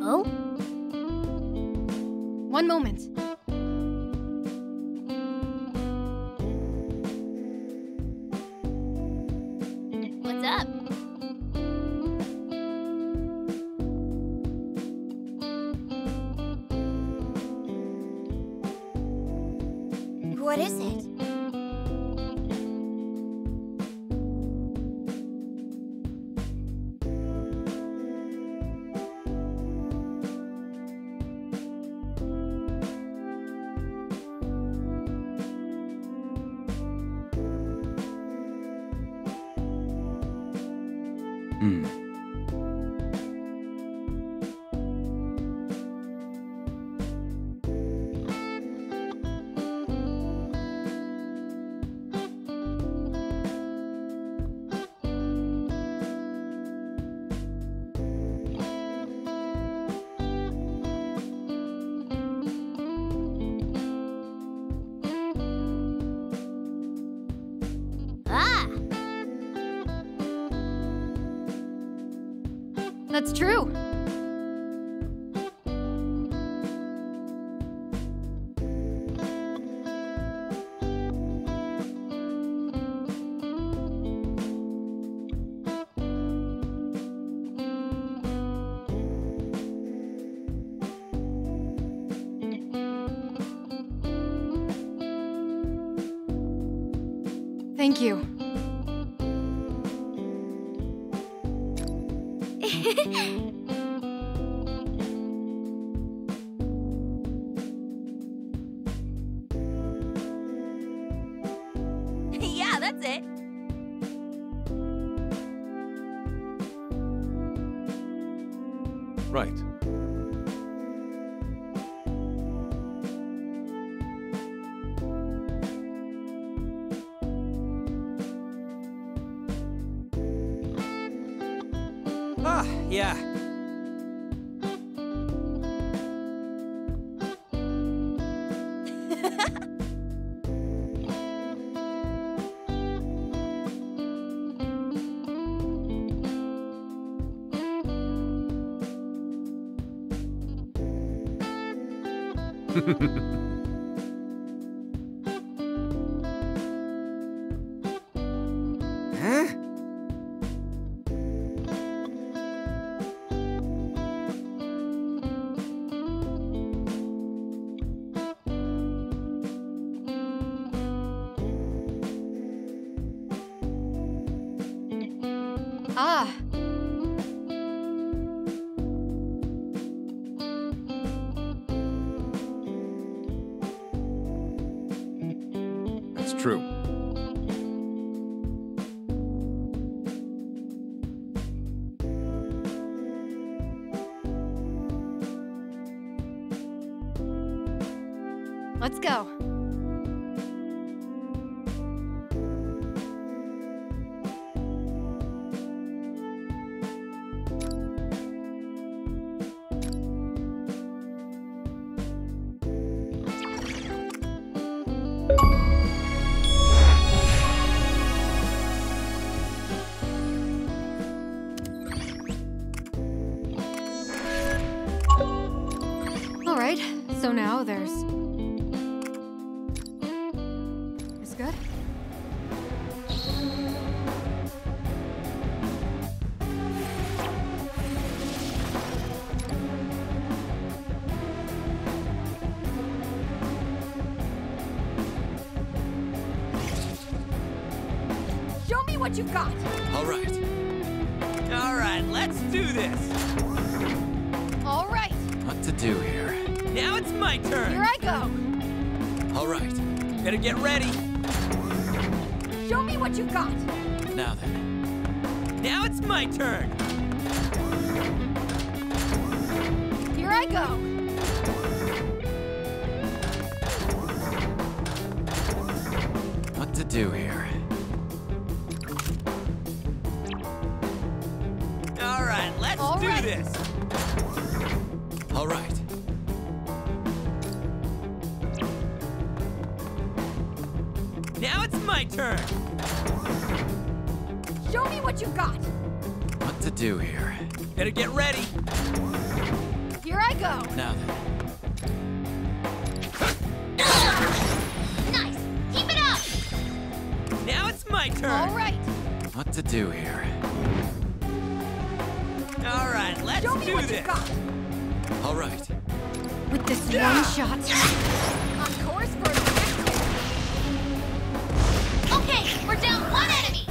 Oh? One moment. What's up? What is it? Ah! That's true. Thank you. Yeah, that's it. Right. Ah, yeah. Huh? Ah. That's true. Let's go. All right, so now there's... It's good? Show me what you've got. All right. All right, let's do this. All right, What to do here? Now it's my turn. here I go. All right. Better get ready. Show me what you've got. Now then. Now it's my turn. Here I go. What to do here? All right, let's All do right. this. All right. Now it's my turn. Show me what you've got. What to do here? Better get ready. What to do here? All right, let's Show me do what this. you got. All right. With this Yeah. one shot. On course for a victory. Okay, we're down one enemy.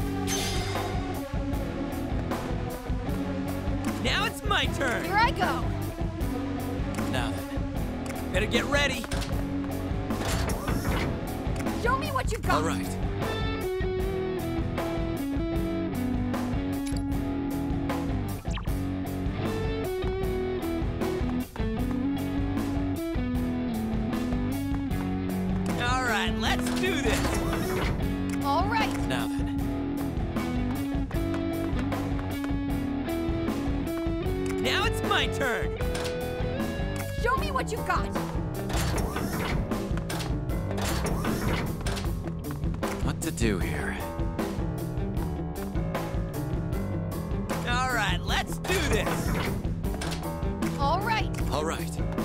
Now it's my turn. Here I go. Now then. Better get ready. Show me what you got. All right. All right, let's do this. All right. Now then. Now it's my turn. Show me what you got. What to do here? All right, let's do this. All right. All right.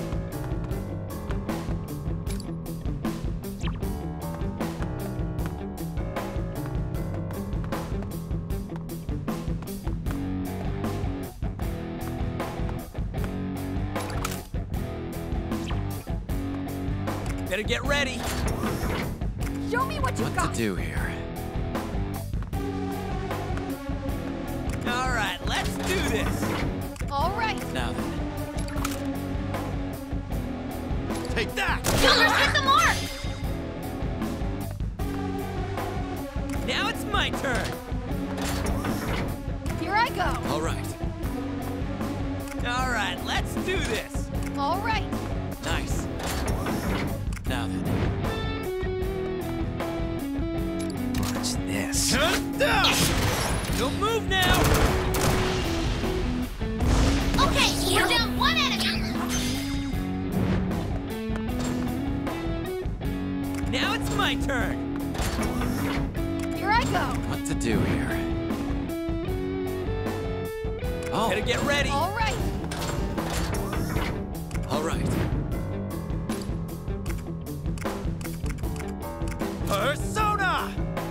Better get ready. Show me what you What got. to do here? All right, let's do this. All right. Now then. Take that. Joker's hit the mark. Now it's my turn. Here I go. All right. All right, let's do this. All right. Nice. Now then. Watch this. Don't move now. Okay, we're down one enemy. Now it's my turn. Here I go. What to do here? Oh. Better get ready. All right. All right. Persona.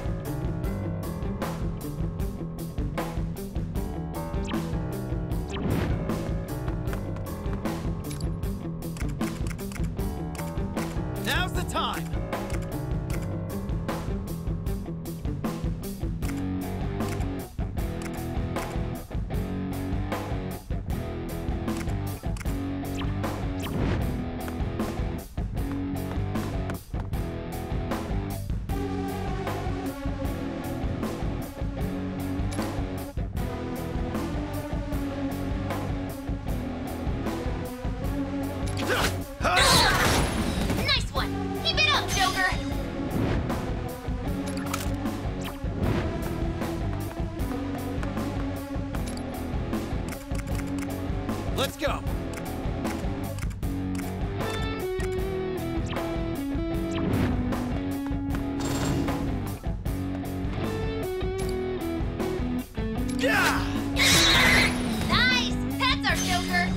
Now's the time. Nice one. Keep it up, Joker. Let's go. Yeah! Nice. That's our Joker.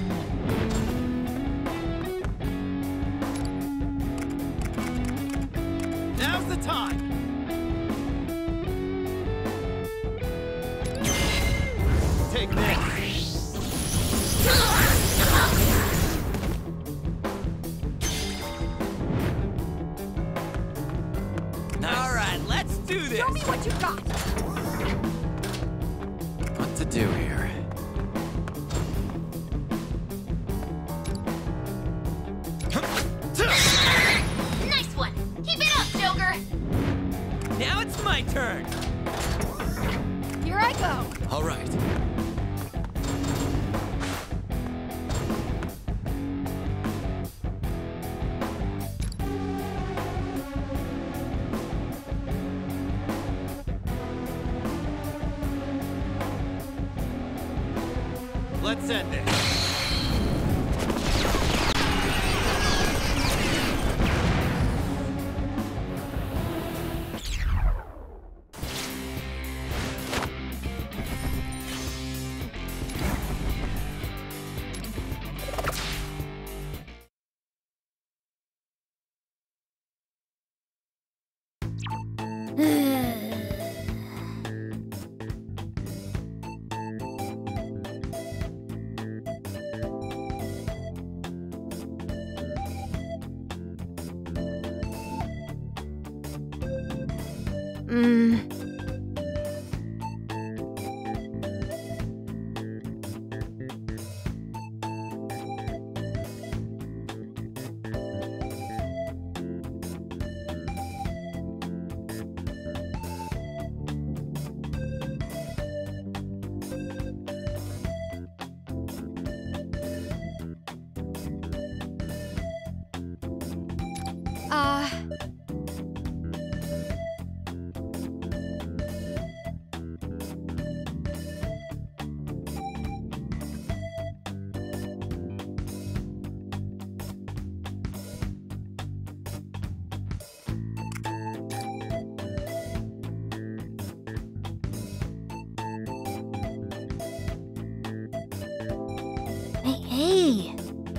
Now's the time. Take this. All right, let's do this. Show me what you got. What to do here? Nice one. Keep it up, Joker. Now it's my turn. Here I go. All right. Let's end this. Hey.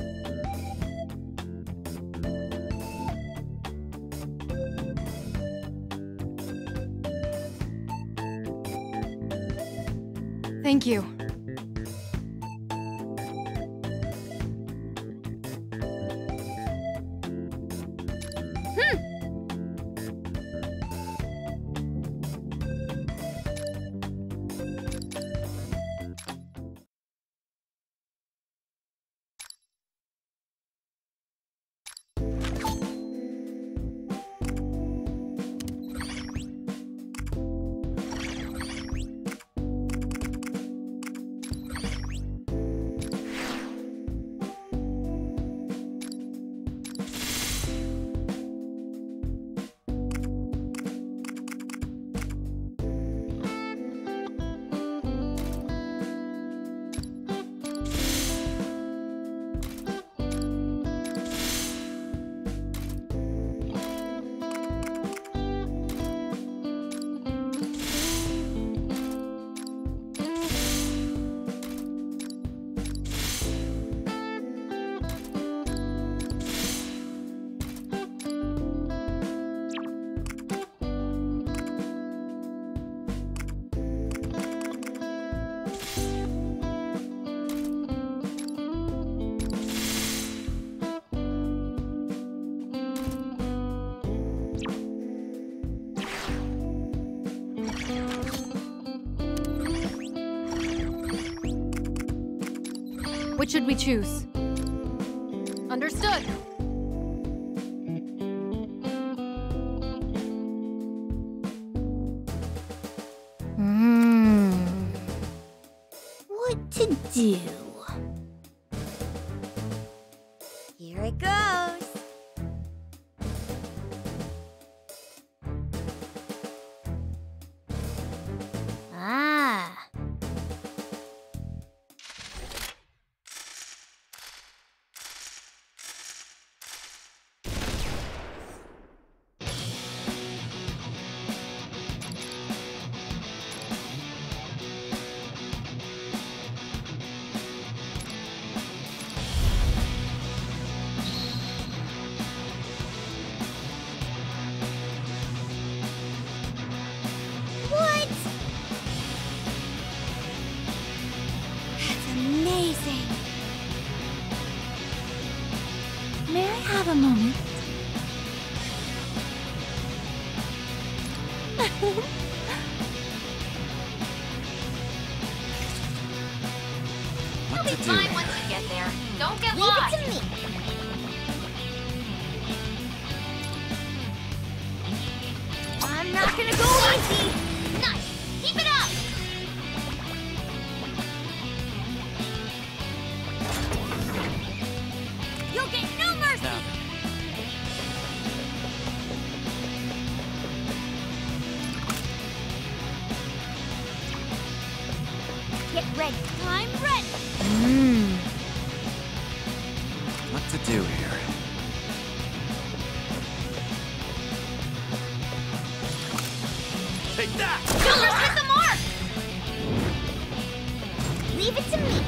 Thank you. Which should we choose? Understood. What to do? Here it goes. Ah. What? That's amazing. May I have a moment? What You'll to be do fine here? once you get there. Don't get Leave lost. it to me. I'm not gonna go easy. Nice. Keep it up. You'll get no mercy. Now, Get ready. I'm ready. what to do here? Take that! Joker's hit the mark. Leave it to me.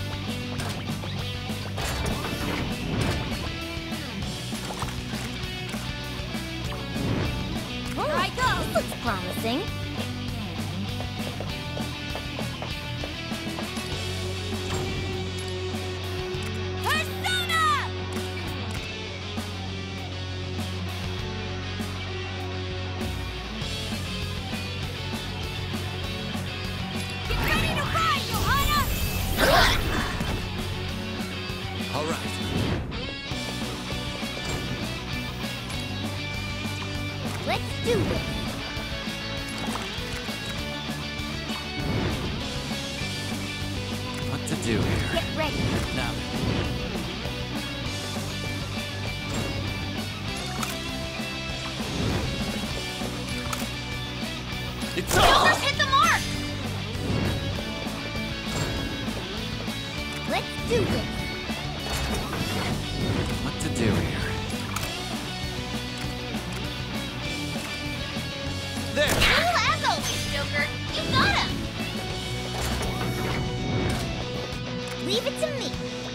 Here I go. Looks promising. Persona! Alright. Let's do this. What to do here? Get ready. Now. It's on! Just hit the mark! Let's do this. What to do here? There! Cool as always, Joker. You got him! Leave it to me.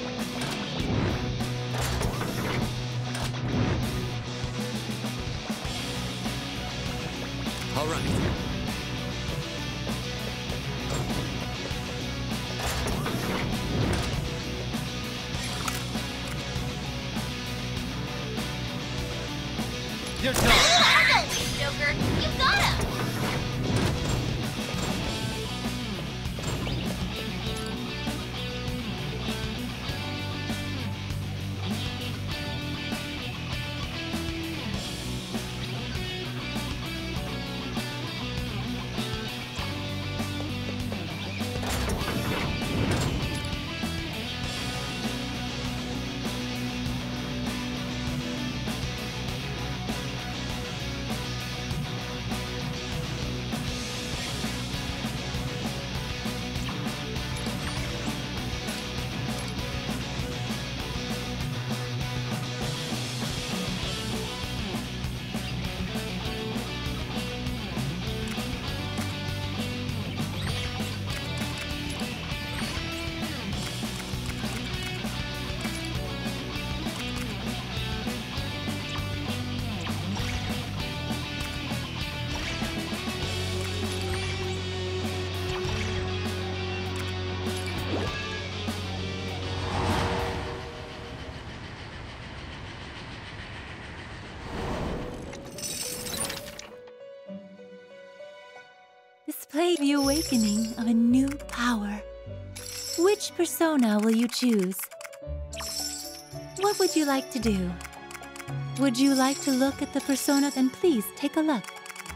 Alright. You're done! Cool as always, Joker. You got him! Display the awakening of a new power. Which persona will you choose? What would you like to do? Would you like to look at the persona? Then please take a look.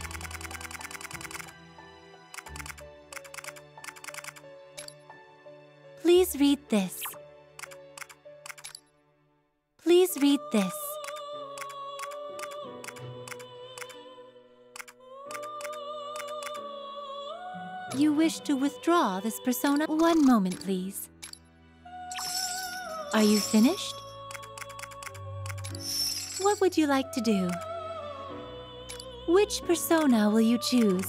Please read this. Please read this. You wish to withdraw this persona? One moment, please. Are you finished? What would you like to do? Which persona will you choose?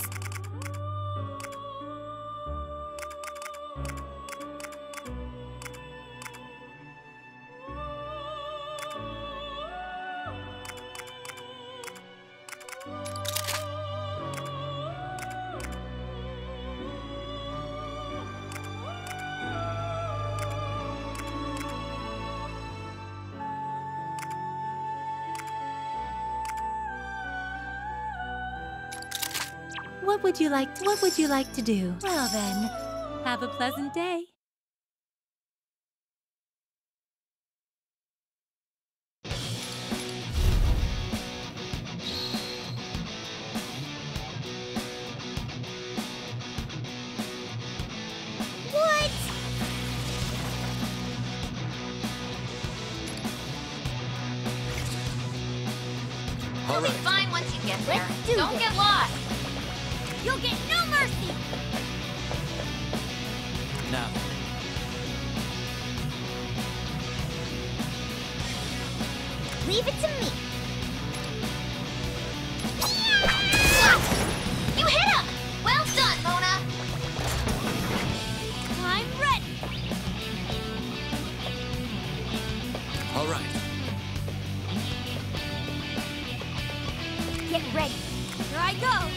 What would you like to do? Well then, have a pleasant day. What? You'll be fine once you get there. Let's do Don't this. get lost. You'll get no mercy. Now. Leave it to me. You hit him! Well done, Mona. I'm ready. Alright. Get ready. Here I go.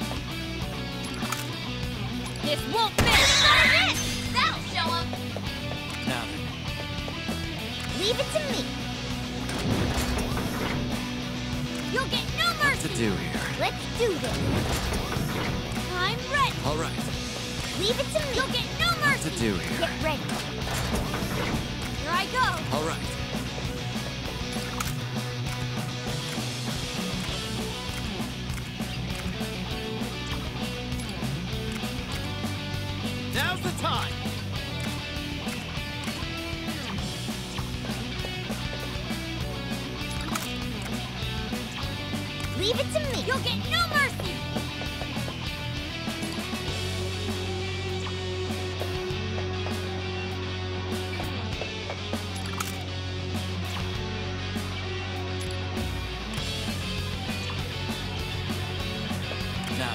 This won't miss! That'll show him! Now then. Leave it to me. You'll get no What to mercy. do here? Let's do this. I'm ready. Alright. Leave it to me. You'll get no What to mercy. do here? Get ready. Here I go! All right. Now's the time. Leave it to me! You'll get no mercy! Now.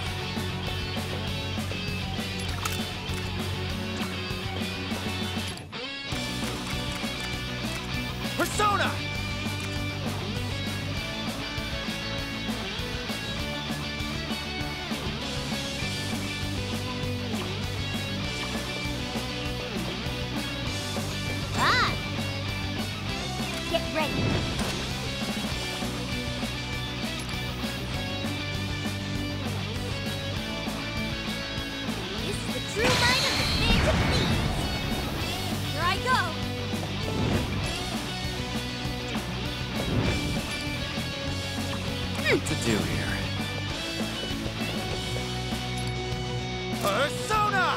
Persona! Ah! Get ready! This is the true might of the Phantom Thieves! Here I go! What to do here? Persona!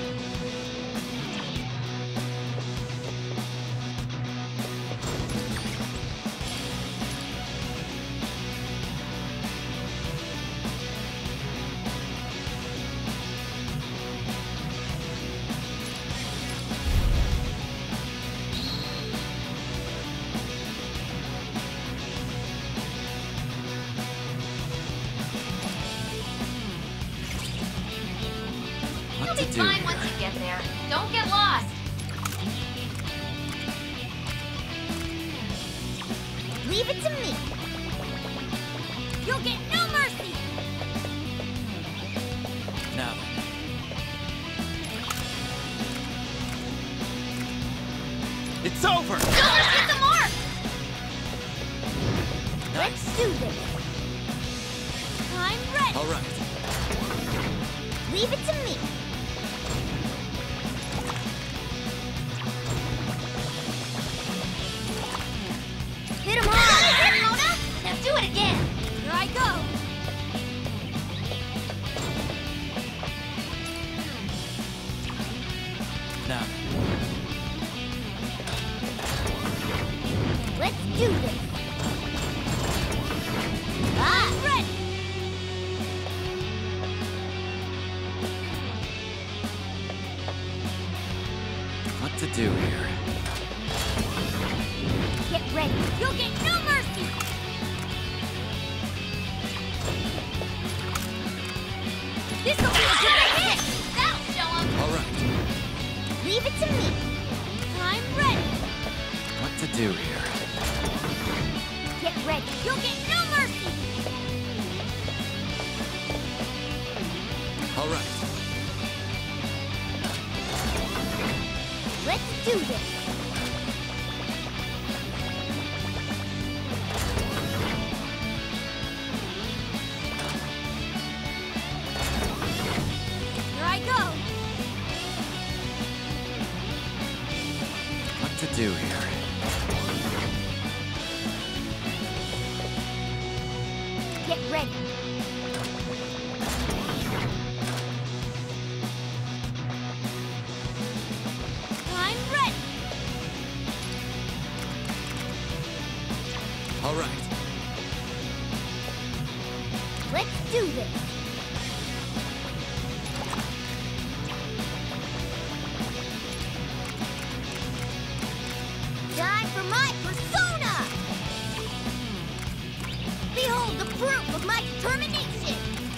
What to You'll be do fine here? once you get there. Don't get lost. Leave it to me! You'll get no mercy! Now. It's over! Don't hit the mark! Let's do this! I'm ready! All right. Leave it to me! Hit him hard! Mona! Now do it again! Here I go! Now. Let's do this! I'm ready! What to do here? Get ready! You'll get no mercy! This'll be a good hit! That'll show 'em! All right. Leave it to me! I'm ready! What to do here? Get ready! You'll get no mercy! All right. Let's do this! Here I go! What to do here? Get ready! I'm ready! All right. Let's do this! Time for my persona! Behold the proof of my determination!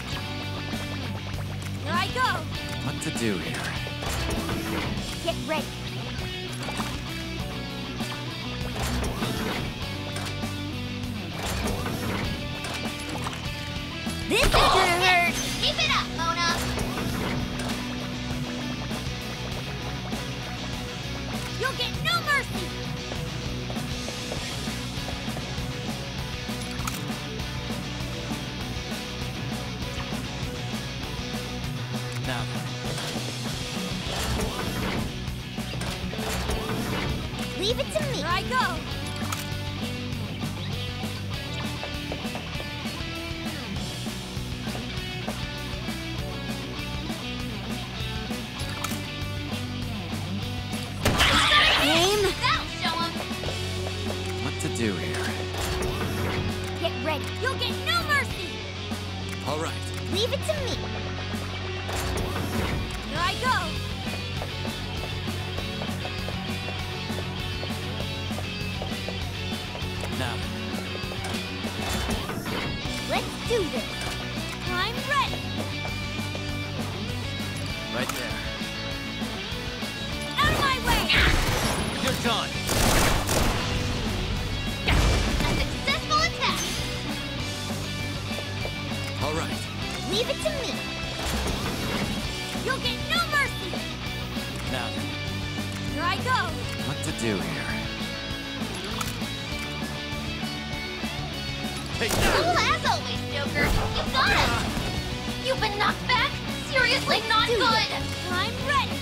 Here I go! What to do here? Get ready! This is gonna hurt! Keep it up, Mona! You'll get no mercy! Now. do here? Get ready. You'll get no mercy. All right. Leave it to me. Here I go. Now, Let's do this. I'm ready. right there. Out of my way. You're done. A successful attack. All right. Leave it to me. You'll get no mercy. Now, then, Here I go. what to do here? Take Cool that! as always, Joker. You got it. You've been knocked back. Seriously, not good. I'm ready.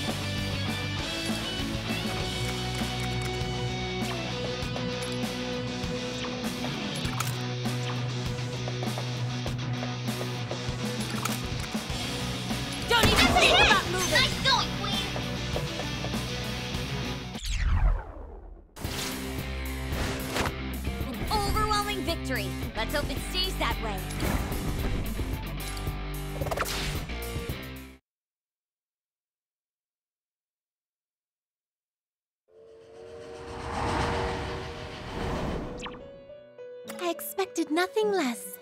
Don't even think about moving. Nice going, Queen. An overwhelming victory. Let's hope it stays that way. I expected nothing less.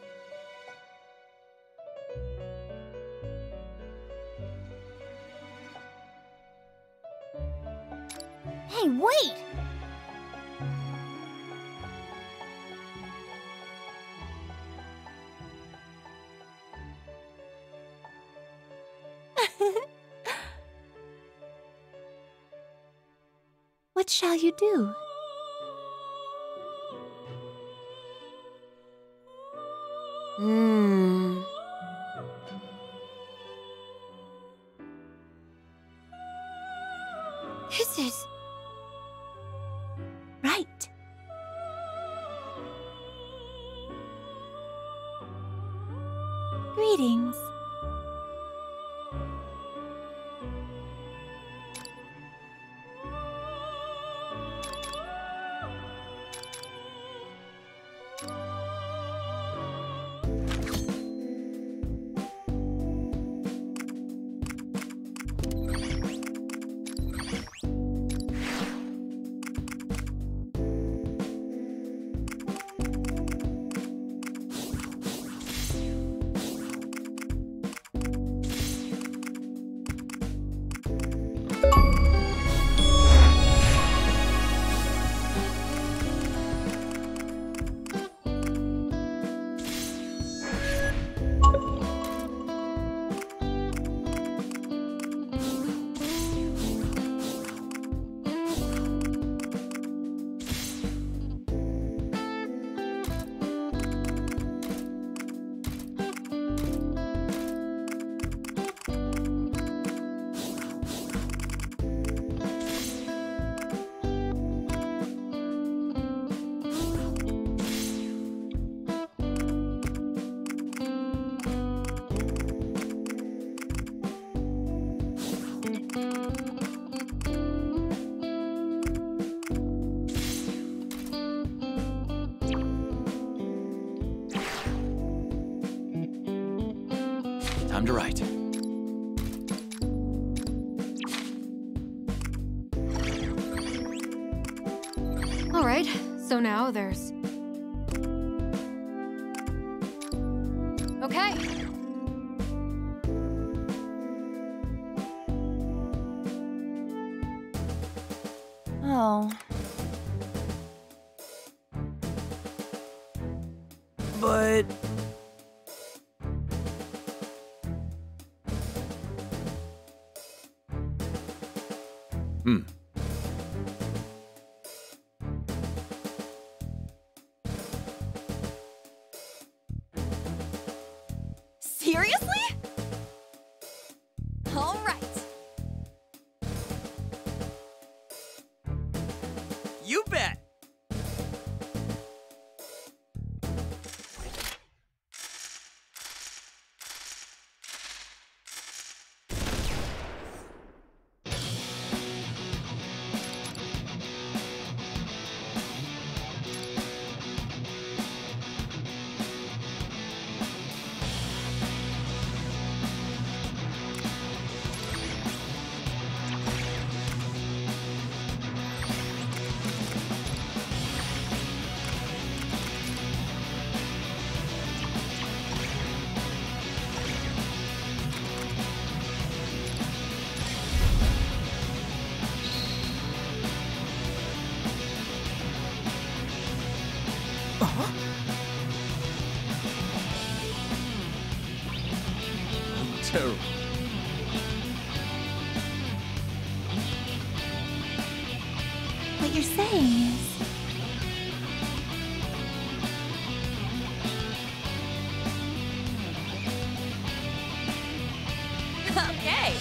Hey, wait! What shall you do? This is... Right. Greetings. Time to write. All right, so now there's... Okay. Oh. But... Seriously? All right. You bet! Terrible. What you're saying is... Okay.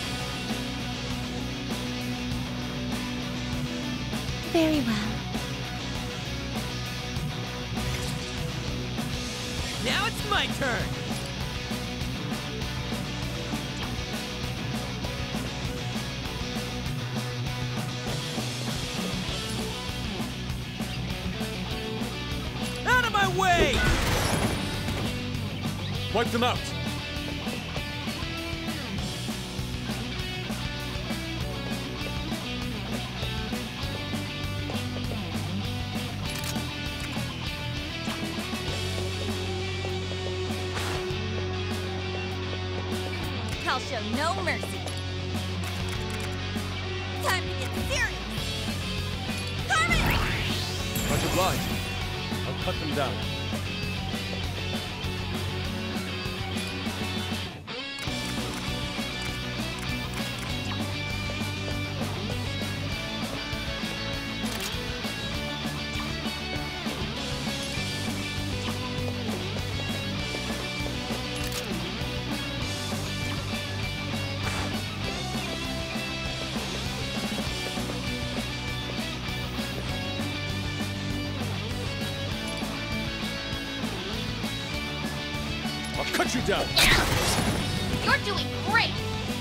Very well. Now it's my turn. Out of my way! Wipe them out. I'll show no mercy. Time to get serious. Carmen! Much obliged. I'll cut them down. I'll cut you down. You're doing great!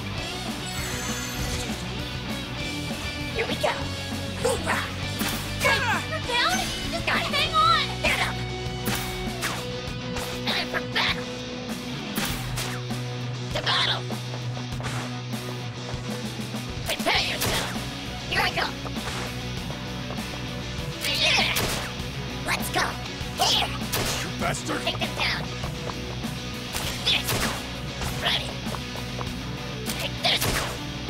Here we go! Hoorah! You're down? Just gotta hang on! Get up! Time for battle! To battle! Prepare yourself! Here I go! Yeah! Let's go! Here! You bastard. Take them down! This! Ready! Take this!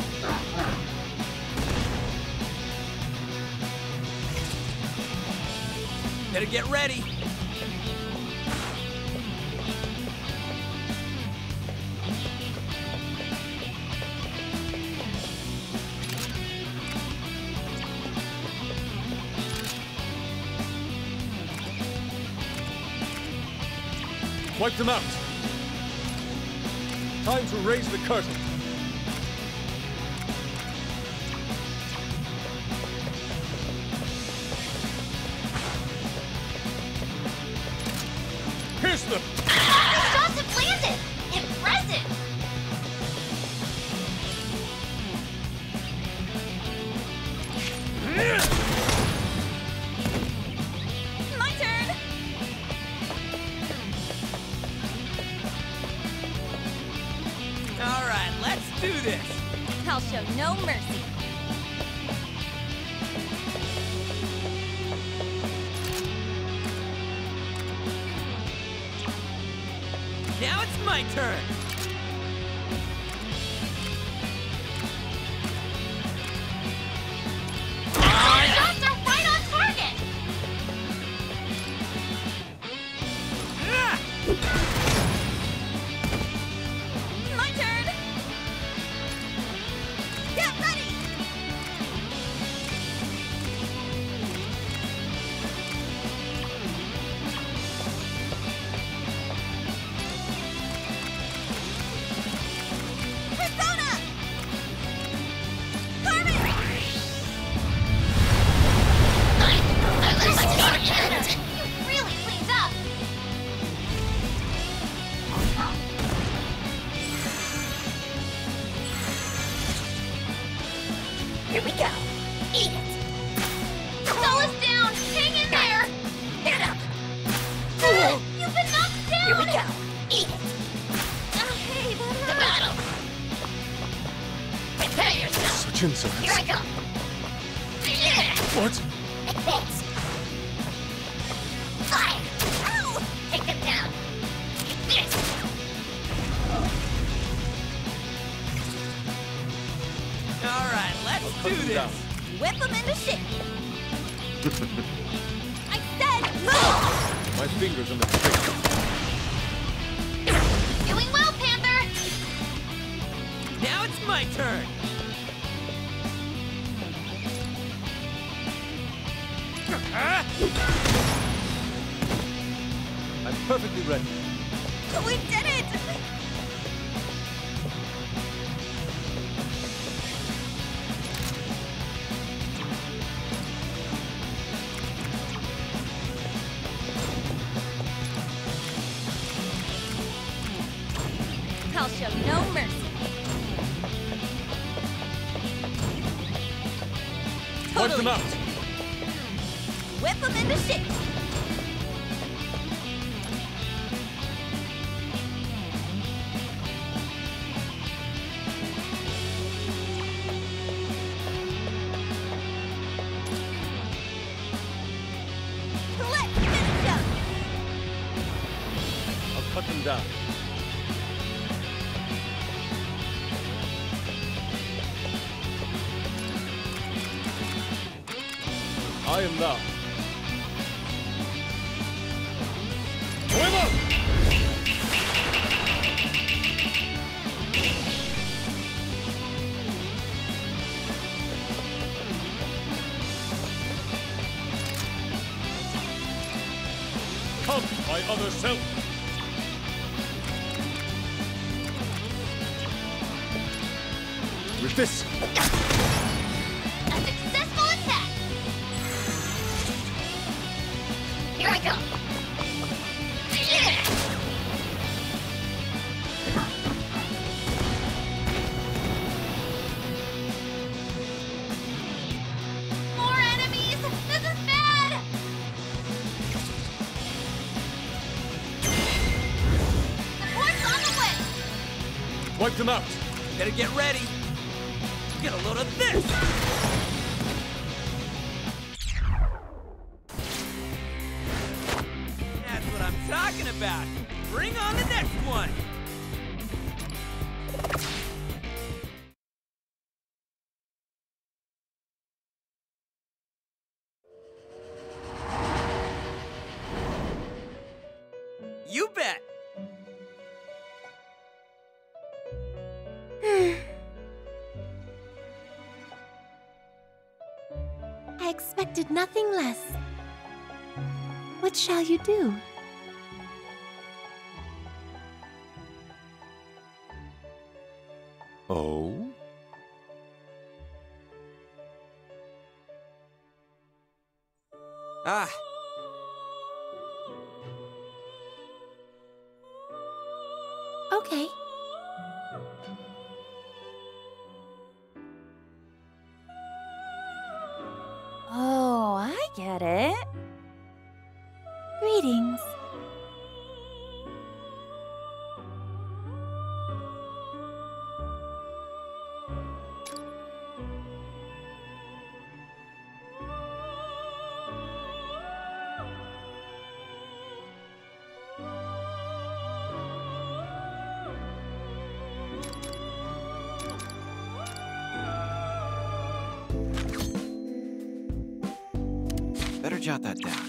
Better get ready. Wipe them out. Time to raise the curtain. Pierce them! The shots have landed! Impressive! My turn! All right, let's do this. I'll show no mercy. Now it's my turn. The shots are right on target! Ah! My turn! Get ready! Persona! Carmen! You really cleaned up! Here we go. Eat it. Slow us down. Hang in there. Get up. You've been knocked down. Here we go. Eat it. Hey, that The hurt. battle. Prepare yourself. Such insolence. Here I go. Yeah. What? Advance. Fire. Ow. Take them down. This. All right, let's Cut do them this. down. Whip them into shape. I said move! My fingers on the trigger. Doing well, Panther! Now it's my turn. I'm perfectly ready. We did it! I'll show no mercy. Wipe them out. Whip them into shape. Let's finish them. I'll cut them down. I am thou. Swim up! Come, my other self! With this, A successful attack! Here I come! Yeah! More enemies! This is bad! Support's on the way! wipe them out. Better get ready. Get a load of this. That's what I'm talking about. Bring on the next one. You bet. I expected nothing less. What shall you do? Oh? Ah. Okay. Oh, I get it. Greetings. Better jot that down.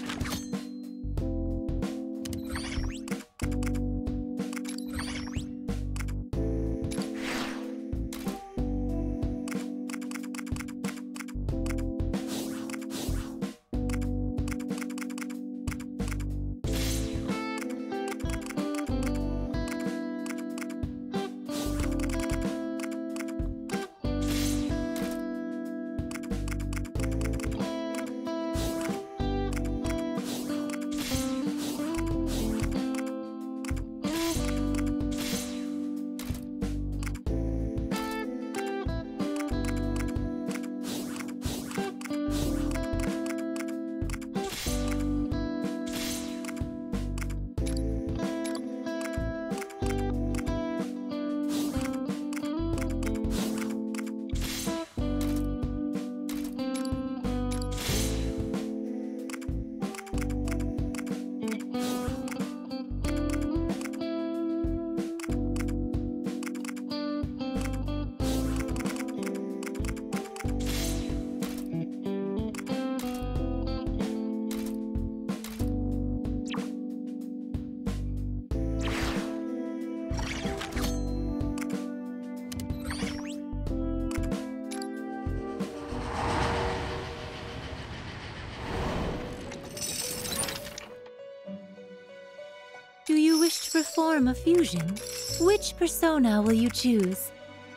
perform a fusion, which persona will you choose?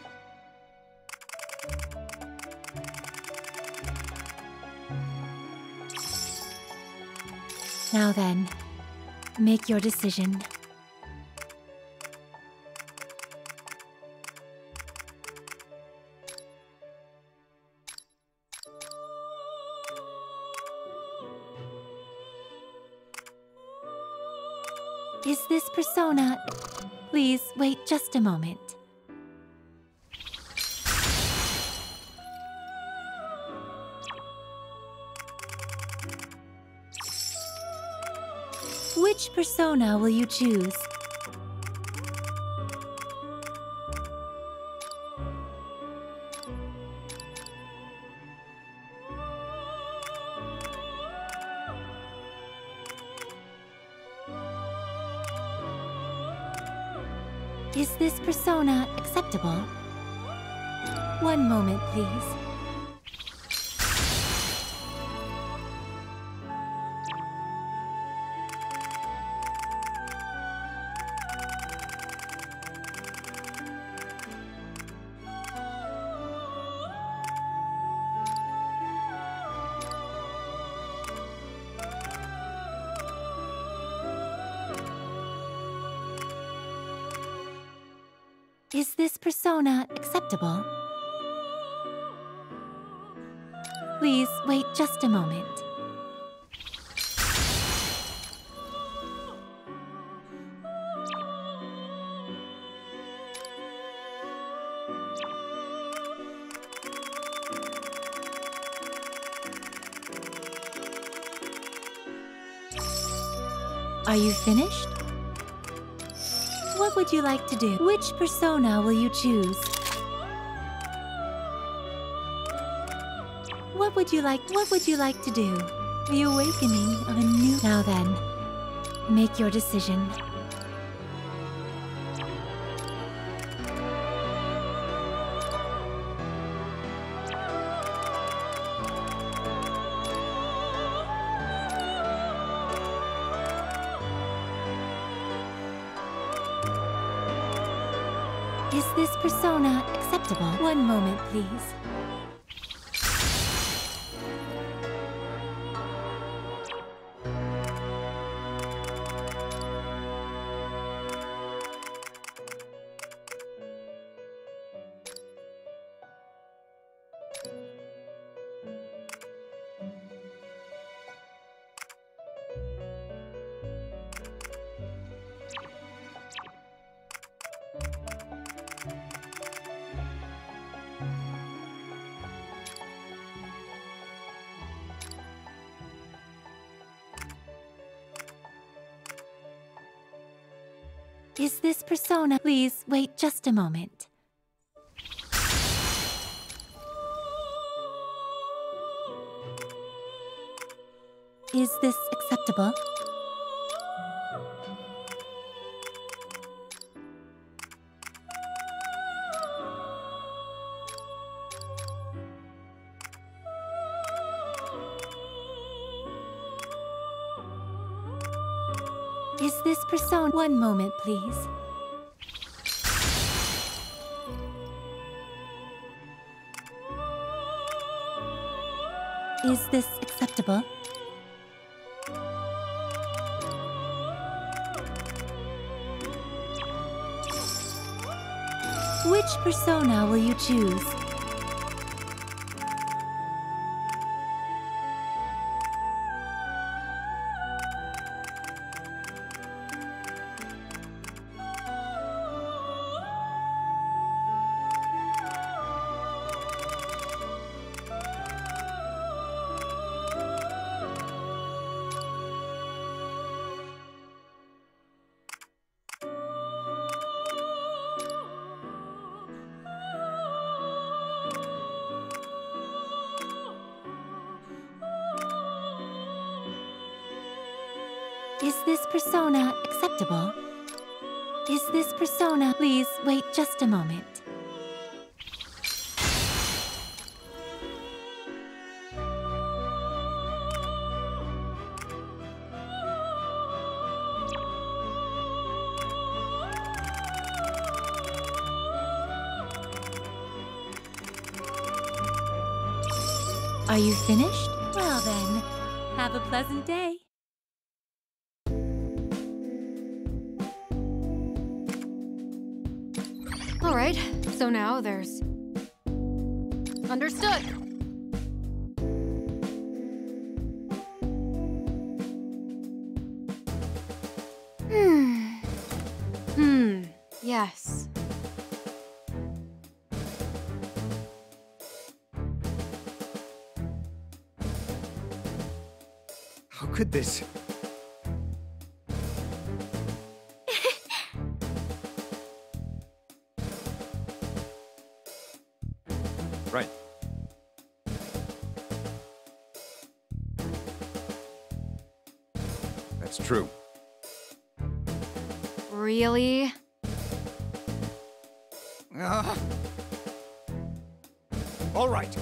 Now then, make your decision. Is this persona... Please wait just a moment. Which persona will you choose? Is this persona acceptable? One moment, please. Is this persona acceptable? Please wait just a moment. Are you finished? What would you like to do? Which persona will you choose? What would you like to do? The awakening of a new... Now then, make your decision. Is this persona acceptable? One moment, please. Is this persona... Please wait just a moment. Is this acceptable? Is this persona... One moment, please. Is this acceptable? Which persona will you choose? Is this persona acceptable? Is this persona... Please wait just a moment. Are you finished? Well then, have a pleasant day. All right, so now there's... Understood. Yes. How could this? Right. That's true. Really? All right.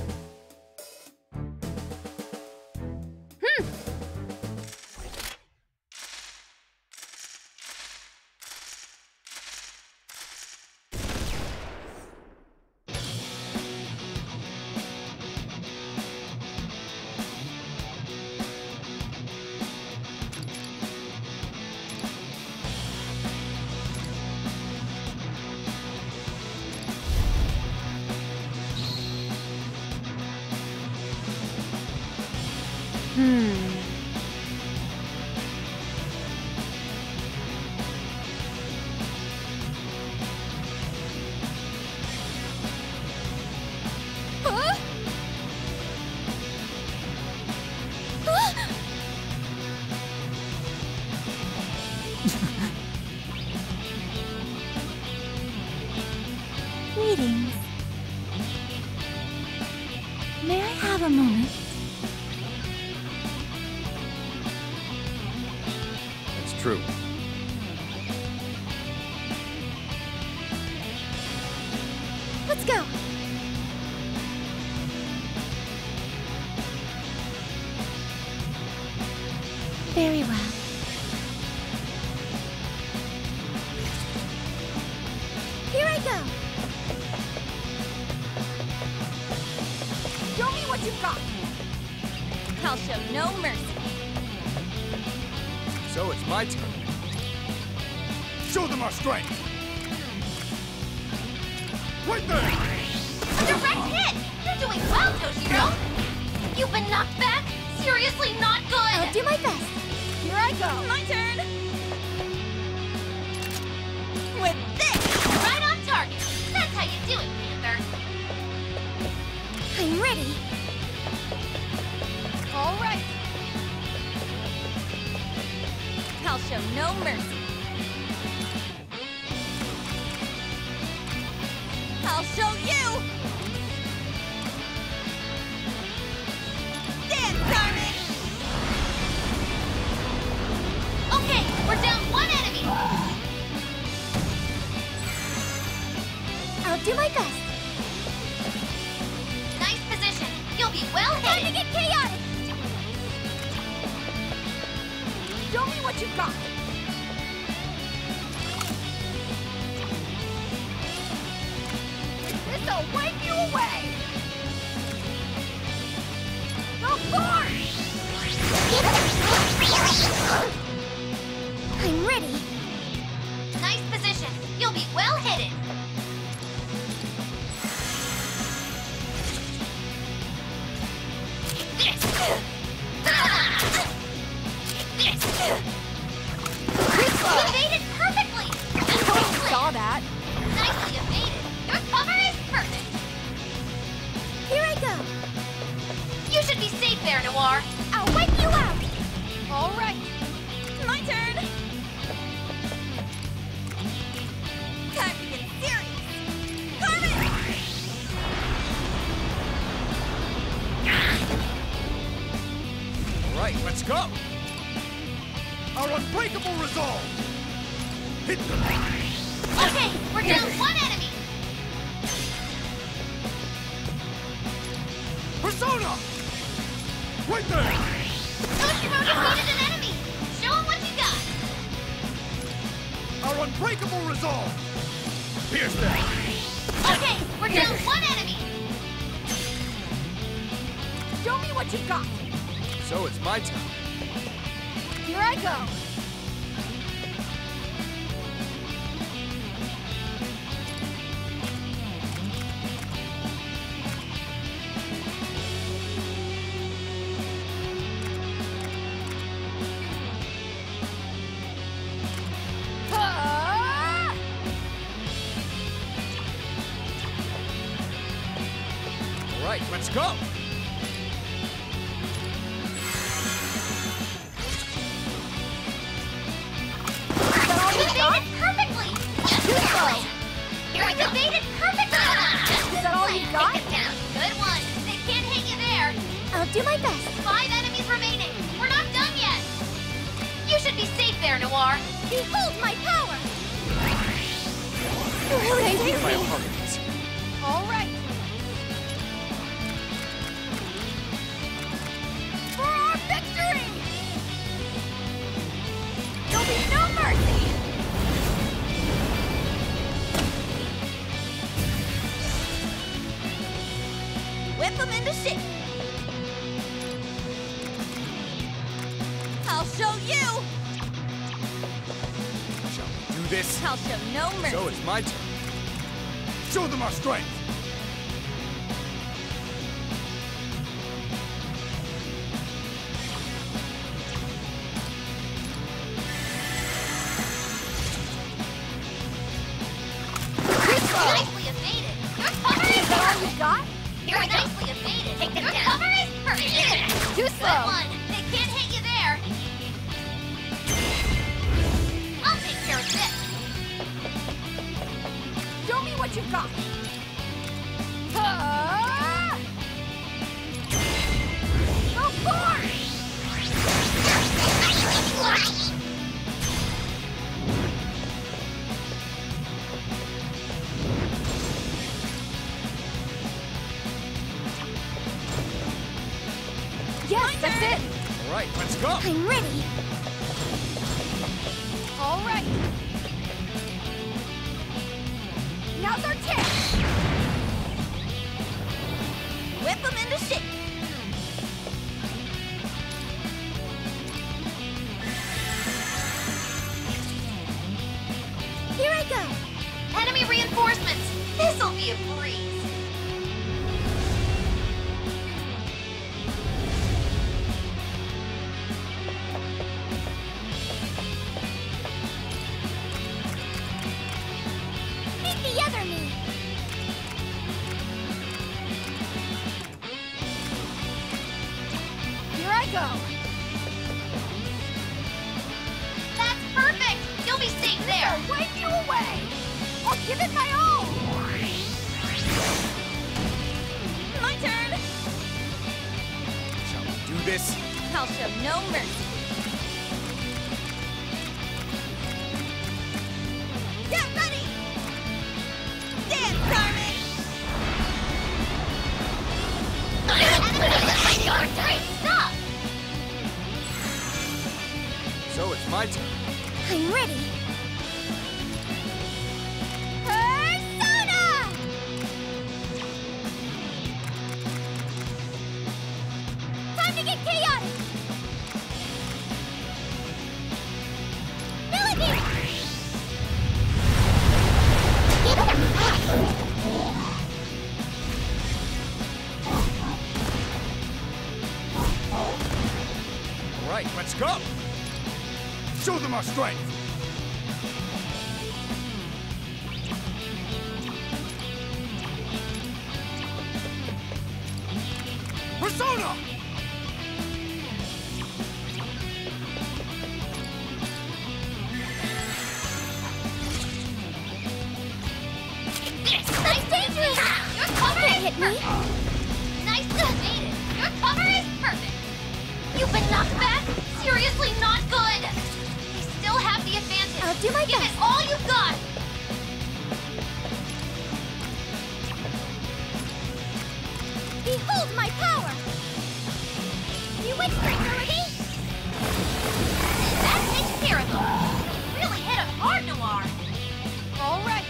Greetings. May I have a moment? That's true. Let's go. Very well. Here I go. Show me what you've got. I'll show no mercy. So it's my turn. Show them our strength. Right there. A direct hit! You're doing well, Toshiro! You've been knocked back? Seriously not good! I'll do my best. Here I go. My turn. With this. Right on target. That's how you do it, Panther. I'm ready. All right. I'll show no mercy. I'll show you. Dance, Carmen. Okay, we're down one enemy. I'll do my best. Nice position. You'll be well hit. Time to get chaotic. Show me what you've got. This'll wipe you away. Of course. I'm ready. Nice position. You'll be well hidden. You evaded perfectly. Saw that. Nicely evaded. Your cover is perfect. Here I go. You should be safe there, Noir. I'll wipe you out. All right. My turn. Time to get serious. Carmen! All right, let's go. Our unbreakable resolve. Hit them. Okay, we're down one enemy. Persona. Right there. Toshiro defeated an enemy. Show him what you got. Our unbreakable resolve. Pierce them. Okay, we're down one enemy. Show me what you've got! So it's my turn. Here I go! All right, let's go. Evaded perfectly! Excellent! You're evaded perfectly! Is that all you got? Take it down. Good one. They can't hit you there. I'll do my best. 5 enemies remaining. We're not done yet. You should be safe there, Noir. Behold my power! My apologies. All right. For our victory! There'll be no mercy! Whip them into shape. I'll show you! Shall we do this? I'll show no mercy. So it's my turn. Show them our strength. Nicely evaded. Your cover is Is that all you got? You're nicely evaded. Take them down. Your cover is perfect. Too Good slow. one. They can't hit you there. I'll take care of this. Show me what you've got! Of course! Yes, that's it! All right, let's go. I'm ready. All right. Now's our chance! Whip them into shape. Here I go. Enemy reinforcements. This'll be a breeze. Meet the other me. Here I go! That's perfect. You'll be safe there. I'll wipe you away! I'll give it my all! My turn. Shall we do this? I'll show no mercy. Get ready. Dance, Carmen. Stop. So it's my turn. I'm ready. Persona! Time to get chaotic. Millipede! All right, let's go. Show them our strength. Persona! Nice dangerous. Your cover is Hit me. Nicely evaded. Your cover is perfect. You've been knocked back. Seriously not good. You still have the advantage. I'll do my Give best. it all you've got. Behold my power! You win, Melody! That takes care of them. You really hit him hard, Noir. All right.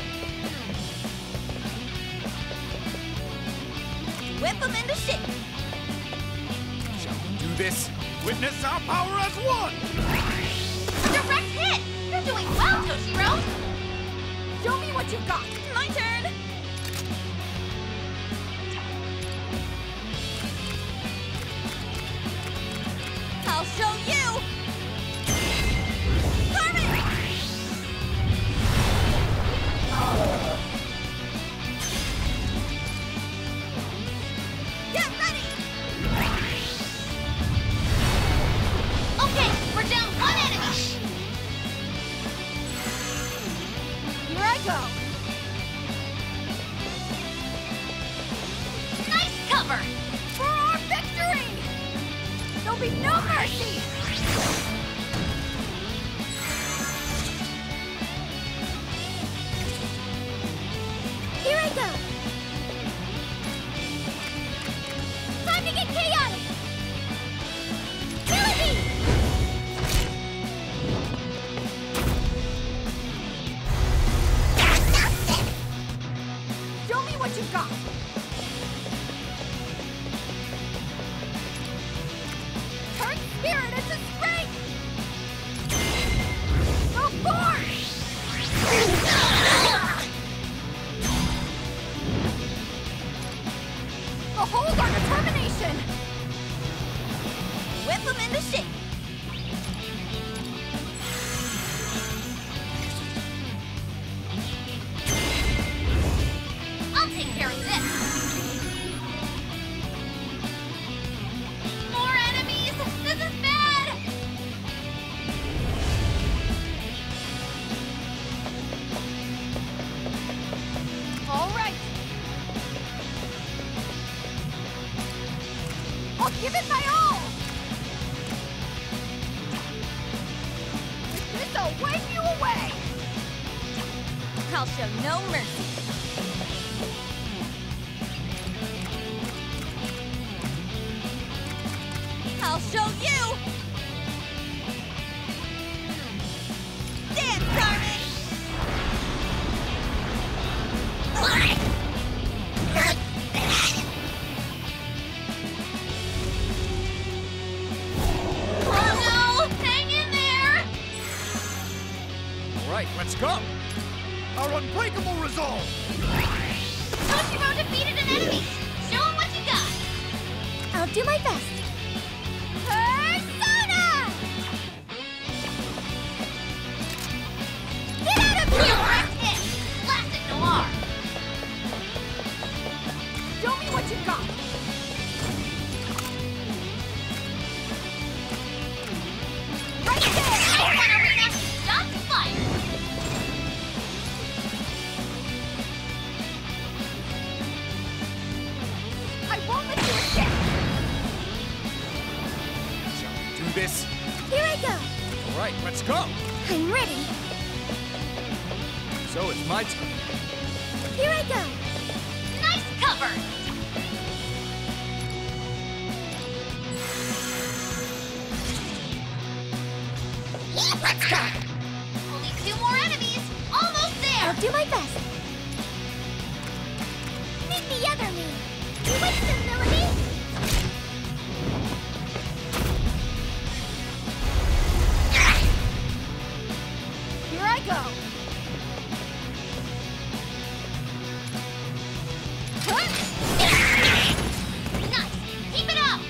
Whip them into shape. effectiveness, our power as one! Direct hit! You're doing well, Toshiro! Show me what you've got! My turn! I'll show you! Carmen! Get ready! Okay, we're down one enemy! Here I go! Nice cover! For our victory! There'll be no mercy! Here I go! Time to get chaotic! Melody! Show me what you've got! Turn spirit into strength! Go forth! Behold our determination! Whip them into shape! I'll take care of this! More enemies! This is bad! All right! I'll give it my all! With this, I'll wipe you away! I'll show no mercy! I'll show you! Dance, Carmen! Oh no! Hang in there! All right, let's go! Our unbreakable resolve! Toshiro defeated an enemy! Show him what you got! I'll do my best! Persona! Get out of here! Direct hit! Classic Noir! Show me what you've got! Right there! Nice one, Arena! Shots fired! I won't let you escape! Shall we do this? Here I go! All right, let's go! I'm ready! So it's my turn. Here I go! Nice cover! Let's go! Only 2 more enemies! Almost there! I'll do my best! Meet the other me! You with the Melody? Here I go! Nice! Keep it up!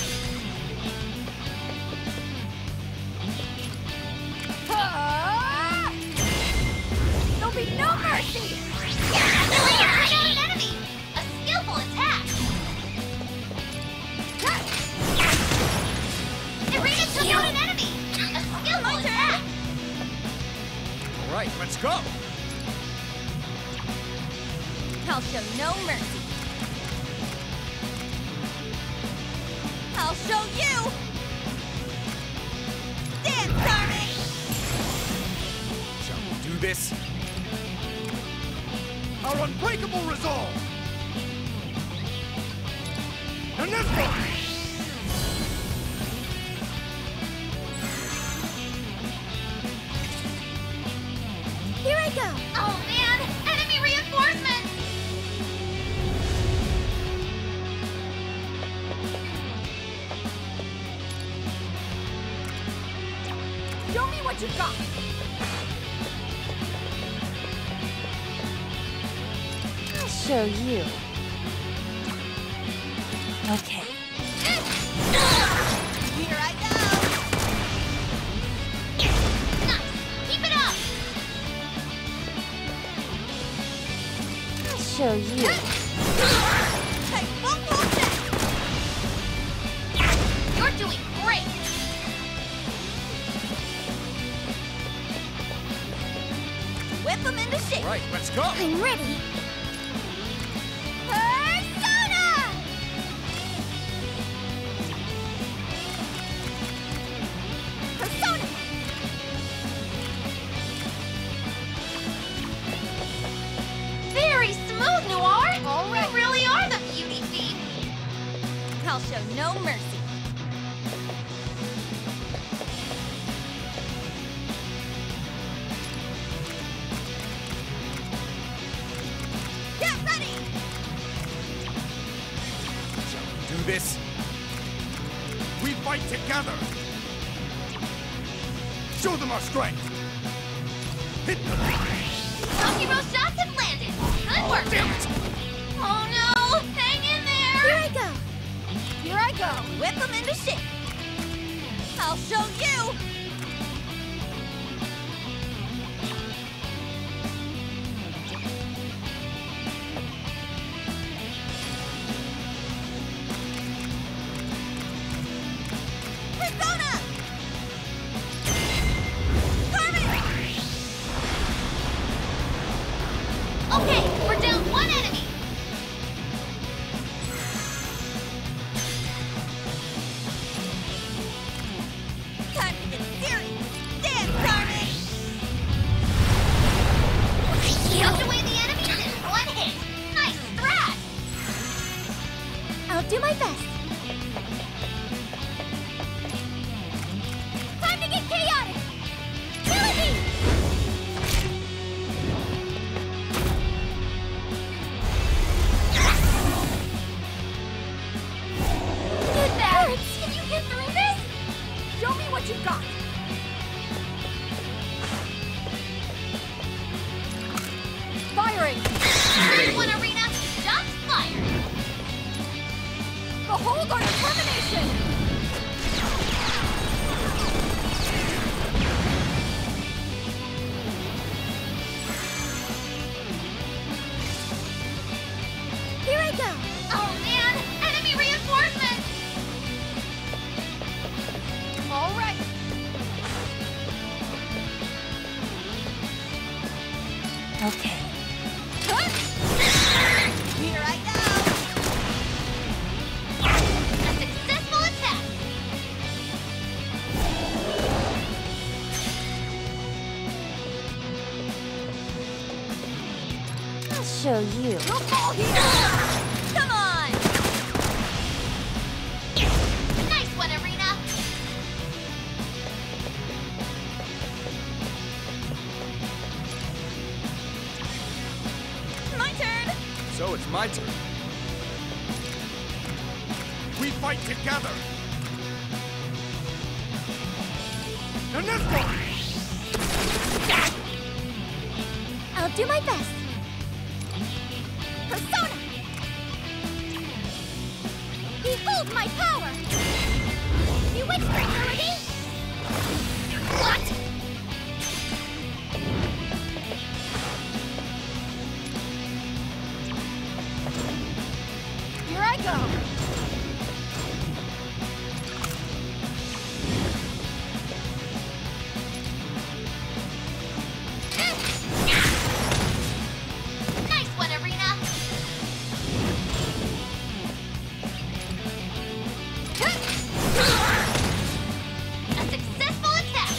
Ah! There'll be no mercy! Arena took out an enemy! A skillful attack! Arena took out an enemy! A skillful attack! All right, let's go! I'll show no mercy! I'll show you! Dance, Carmen! Shall we do this? Our unbreakable resolve! And this one! Here I go! Oh man! Enemy reinforcements! Show me what you got! I'll show you. Okay. Here I go! Nice! Keep it up! I'll show you. Hey, won't hold that! You're doing great! Whip them into shape! Right, let's go! I'm ready! Persona! Persona! Very smooth, Noir! All right. You really are the beauty thief! I'll show no mercy. Get ready! Shall we do this? We fight together! Show them our strength! Hit them! Rocky Road shots have landed! Good work! Damn it! Oh no! Hang in there! Here I go! Here I go! Whip them into shape! I'll show you! Persona! Carmen! Okay, we're down one enemy! Time to get serious! Dance, Carmen! Swept away the enemy in one hit! Nice strat! I'll do my best! Time to get chaotic! Trilogy! It hurts! Can you get through this? Show me what you got! Firing! Here's one arena, shots fired! Behold our determination! Here I go! Oh man, enemy reinforcements! All right! Okay. Here I go! A successful attack! I'll show you. You'll fall here! Come on! Nice one, Arena! My turn! So it's my turn. We fight together! And let's go! I'll do my best! Persona! Behold my power! Bewitched ability! What? Here I go! Nice one, Arena! A successful attack!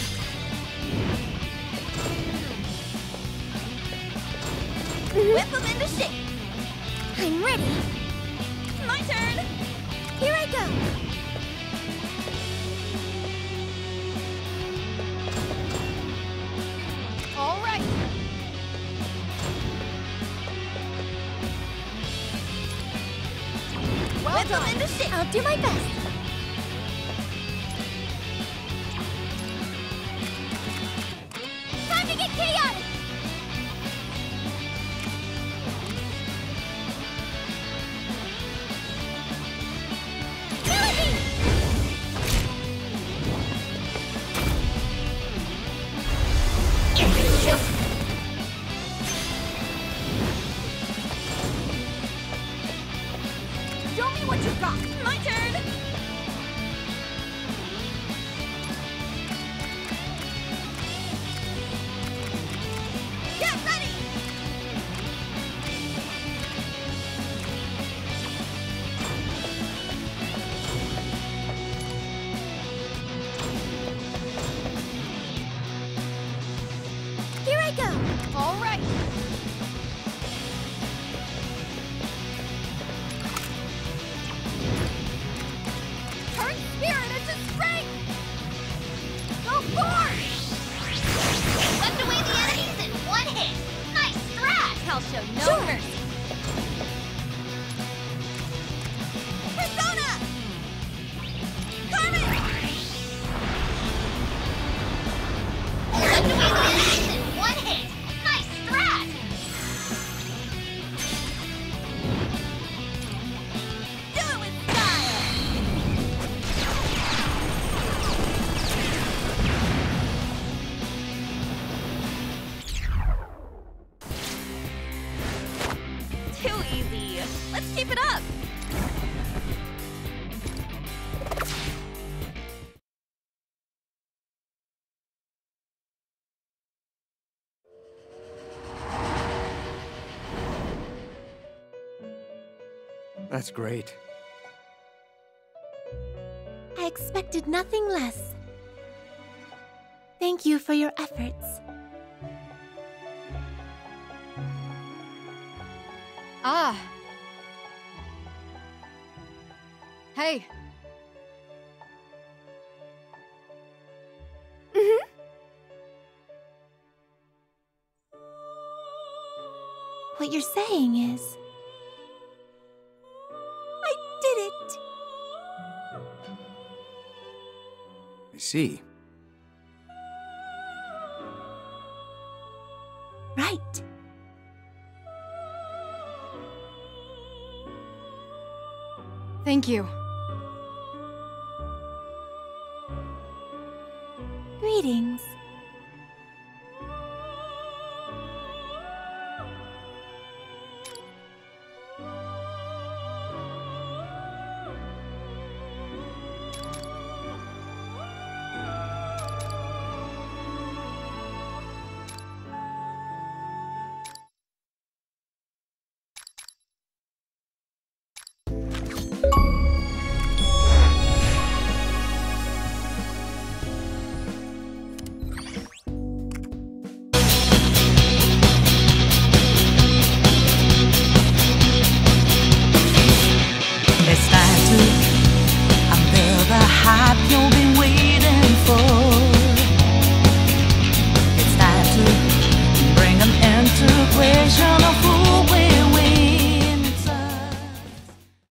Whip them into shape! I'm ready! My turn! Here I go! All right! Well Whip them done! into shape! I'll do my best! I'll show no mercy. Persona! Carmen! Such a weakness in one hit. Nice strat. Do it with style! Too easy. Let's keep it up. That's great. I expected nothing less. Thank you for your efforts. Ah. Hey. What you're saying is... I did it! I see. Right. Thank you. Greetings.